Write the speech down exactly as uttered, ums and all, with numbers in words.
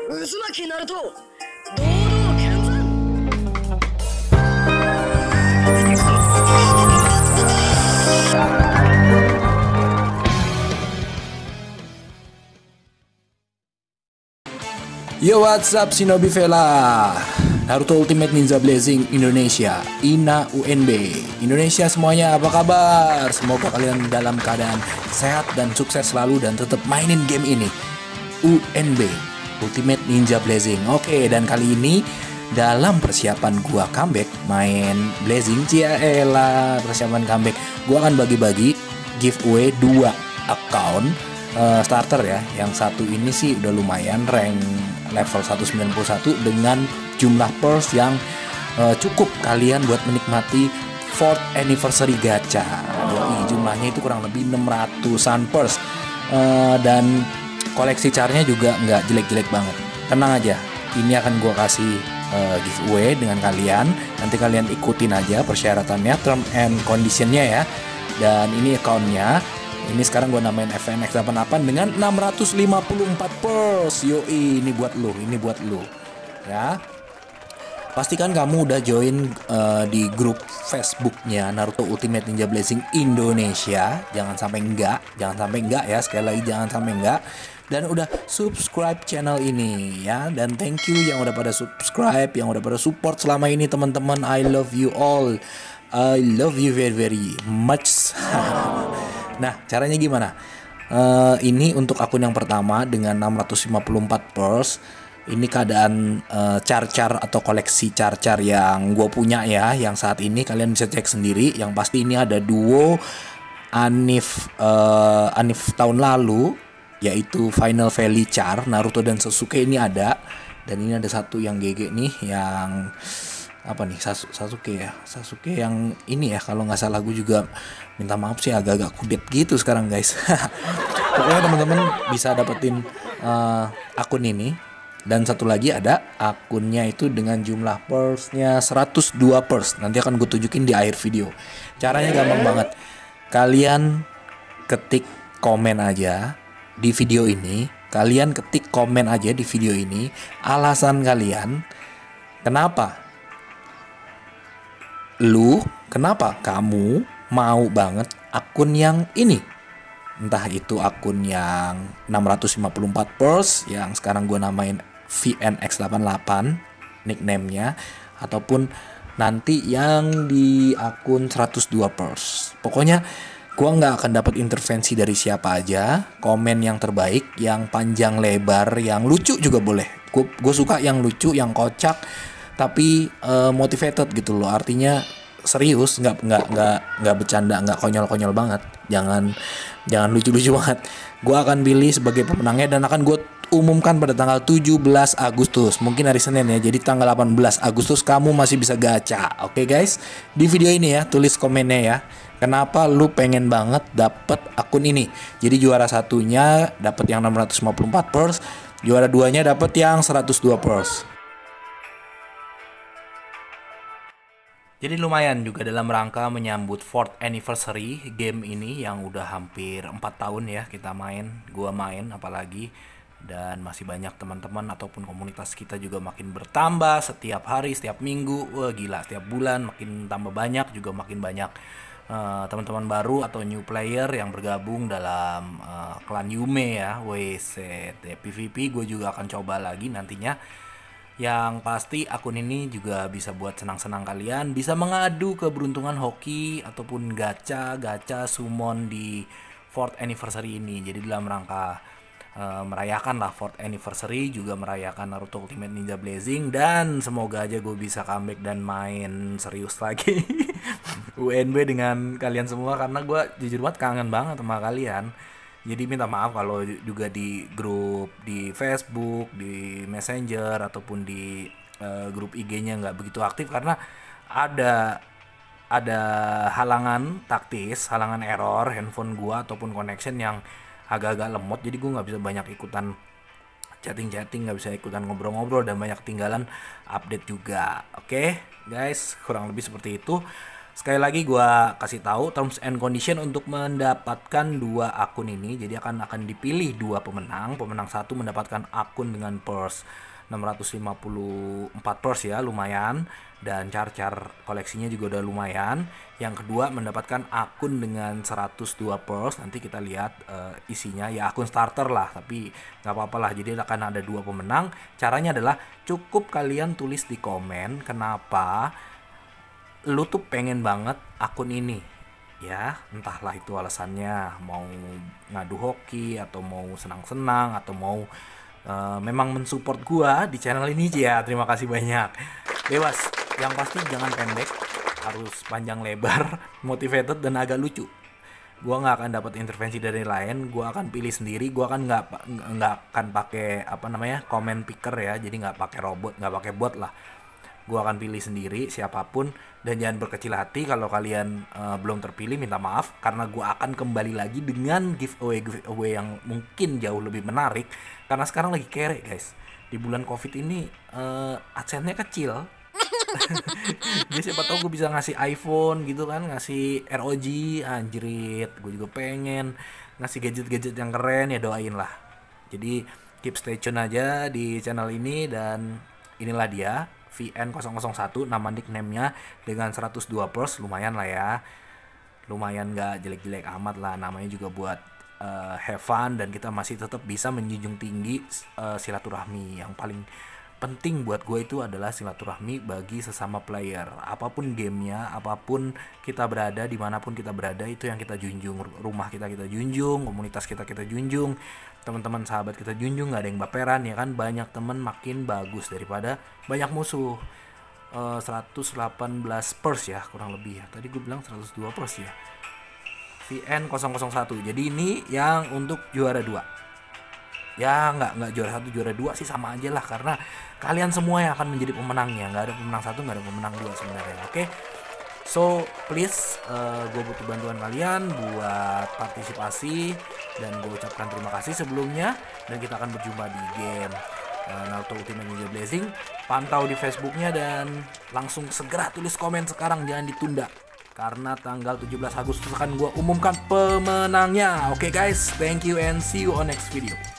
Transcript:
渦巻きナルト堂々健在。 Yo, what's up Shinobi Vela, Naruto Ultimate Ninja Blazing Indonesia, I N A U N B Indonesia semuanya, apa kabar? Semoga kalian dalam keadaan sehat dan sukses selalu dan tetap mainin game ini, U N B Ultimate Ninja Blazing. Oke, dan kali ini dalam persiapan gua comeback main Blazing, ciaela persiapan comeback, gua akan bagi-bagi giveaway dua account uh, starter ya. Yang satu ini sih udah lumayan rank level seratus sembilan puluh satu dengan jumlah pearls yang uh, cukup kalian buat menikmati fourth anniversary gacha. Yoi, jumlahnya itu kurang lebih enam ratusan pearls, uh, dan koleksi carnya juga nggak jelek-jelek banget. Tenang aja, ini akan gue kasih uh, giveaway dengan kalian. Nanti kalian ikutin aja persyaratannya, term and conditionnya ya. Dan ini accountnya. Ini sekarang gue namain F N X delapan puluh delapan dengan enam ratus lima puluh empat pearls. Yoi, ini buat lu, ini buat lu. Ya. Pastikan kamu udah join uh, di grup Facebooknya Naruto Ultimate Ninja Blazing Indonesia. Jangan sampai enggak, jangan sampai enggak ya. Sekali lagi jangan sampai enggak. Dan udah subscribe channel ini ya. Dan thank you yang udah pada subscribe, yang udah pada support selama ini teman-teman. I love you all. I love you very very much. Nah, caranya gimana? Uh, ini untuk akun yang pertama dengan enam ratus lima puluh empat pearls. Ini keadaan uh, car-car atau koleksi car-car yang gue punya ya. Yang saat ini kalian bisa cek sendiri. Yang pasti ini ada duo Anif uh, Anif tahun lalu, yaitu Final Valley Char, Naruto dan Sasuke ini ada. Dan ini ada satu yang G G nih, yang apa nih, Sasu, Sasuke ya, Sasuke yang ini ya, kalau nggak salah. Gue juga minta maaf sih, agak-agak kudet gitu sekarang guys. Pokoknya teman-teman bisa dapetin uh, akun ini. Dan satu lagi ada akunnya itu dengan jumlah pearls-nya seratus dua pearls. Nanti akan gue tunjukin di akhir video. Caranya gampang banget. Kalian ketik komen aja di video ini. Kalian ketik komen aja di video ini alasan kalian kenapa lu, kenapa kamu mau banget akun yang ini. Entah itu akun yang enam ratus lima puluh empat pearls yang sekarang gue namain V N X delapan puluh delapan nickname-nya, ataupun nanti yang di akun seratus dua pearls. Pokoknya gue nggak akan dapat intervensi dari siapa aja. Komen yang terbaik, yang panjang lebar, yang lucu juga boleh. Gue suka yang lucu, yang kocak, tapi uh, motivated gitu loh. Artinya serius, nggak nggak nggak nggak bercanda, nggak konyol-konyol banget. Jangan jangan lucu-lucu banget. Gue akan pilih sebagai pemenangnya dan akan gue umumkan pada tanggal tujuh belas Agustus. Mungkin hari Senin ya. Jadi tanggal delapan belas Agustus kamu masih bisa gacha. Oke guys, di video ini ya tulis komennya ya. Kenapa lu pengen banget dapet akun ini? Jadi juara satunya dapat yang enam ratus lima puluh empat pearls, juara duanya dapat yang seratus dua pearls. Jadi lumayan juga dalam rangka menyambut fourth anniversary game ini yang udah hampir empat tahun ya kita main, gua main apalagi. Dan masih banyak teman-teman ataupun komunitas kita juga makin bertambah setiap hari, setiap minggu. Wah gila, setiap bulan makin tambah banyak, juga makin banyak uh, teman-teman baru atau new player yang bergabung dalam uh, klan Yume ya. W C T P V P gue juga akan coba lagi nantinya. Yang pasti akun ini juga bisa buat senang-senang kalian, bisa mengadu keberuntungan hoki ataupun gacha-gacha summon di fourth anniversary ini. Jadi dalam rangka uh, merayakan lah fourth anniversary, juga merayakan Naruto Ultimate Ninja Blazing, dan semoga aja gue bisa comeback dan main serius lagi U N B dengan kalian semua, karena gue jujur banget kangen banget sama kalian. Jadi minta maaf kalau juga di grup di Facebook, di Messenger ataupun di uh, grup I G-nya nggak begitu aktif karena ada ada halangan taktis, halangan error handphone gua ataupun connection yang agak-agak lemot. Jadi gua nggak bisa banyak ikutan chatting-chatting, nggak bisa ikutan ngobrol-ngobrol, dan banyak tinggalan update juga. Oke, guys, kurang lebih seperti itu. Sekali lagi gua kasih tahu terms and condition untuk mendapatkan dua akun ini. Jadi akan akan dipilih dua pemenang. Pemenang satu mendapatkan akun dengan purse enam ratus lima puluh empat purse ya, lumayan, dan car-car koleksinya juga udah lumayan. Yang kedua mendapatkan akun dengan seratus dua purse. Nanti kita lihat uh, isinya ya, akun starter lah, tapi nggak apa-apa lah. Jadi akan ada dua pemenang. Caranya adalah cukup kalian tulis di komen kenapa lu tuh pengen banget akun ini ya, entahlah itu alasannya, mau ngadu hoki atau mau senang-senang atau mau uh, memang mensupport gua di channel ini ya. Terima kasih banyak. Bebas, yang pasti jangan pendek, harus panjang lebar, motivated dan agak lucu. Gua nggak akan dapat intervensi dari lain, gua akan pilih sendiri. Gua kan nggak nggak akan pakai apa namanya comment picker ya, jadi nggak pakai robot, nggak pakai bot lah. Gua akan pilih sendiri siapapun, dan jangan berkecil hati kalau kalian uh, belum terpilih, minta maaf karena gua akan kembali lagi dengan giveaway giveaway yang mungkin jauh lebih menarik karena sekarang lagi kere guys. Di bulan Covid ini uh, adsense-nya kecil. Jadi siapa tahu gue bisa ngasih iPhone gitu kan, ngasih R O G, anjrit, gue juga pengen ngasih gadget-gadget yang keren ya, doain lah. Jadi keep stay tune aja di channel ini, dan inilah dia V N nol nol satu, nama nickname-nya dengan seratus dua purse, lumayan lah ya. Lumayan gak jelek-jelek amat lah, namanya juga buat uh, have fun, dan kita masih tetap bisa menjunjung tinggi uh, silaturahmi. Yang paling penting buat gue itu adalah silaturahmi bagi sesama player. Apapun gamenya, apapun kita berada, dimanapun kita berada, itu yang kita junjung. Rumah kita kita junjung, komunitas kita kita junjung, teman-teman sahabat kita junjung. Gak ada yang baperan ya kan. Banyak teman makin bagus daripada banyak musuh. uh, seratus delapan belas purse ya kurang lebih ya, tadi gue bilang seratus dua purse ya. V N nol nol satu, jadi ini yang untuk juara dua ya, nggak nggak juara satu juara dua sih sama aja lah, karena kalian semua yang akan menjadi pemenangnya. Nggak ada pemenang satu, nggak ada pemenang dua sebenarnya. Oke, okay? So please, uh, gue butuh bantuan kalian buat partisipasi, dan gue ucapkan terima kasih sebelumnya, dan kita akan berjumpa di game uh, Naruto Ultimate Ninja Blazing. Pantau di Facebooknya, dan langsung segera tulis komen sekarang, jangan ditunda, karena tanggal tujuh belas Agustus akan gue umumkan pemenangnya. Oke okay guys, thank you and see you on next video.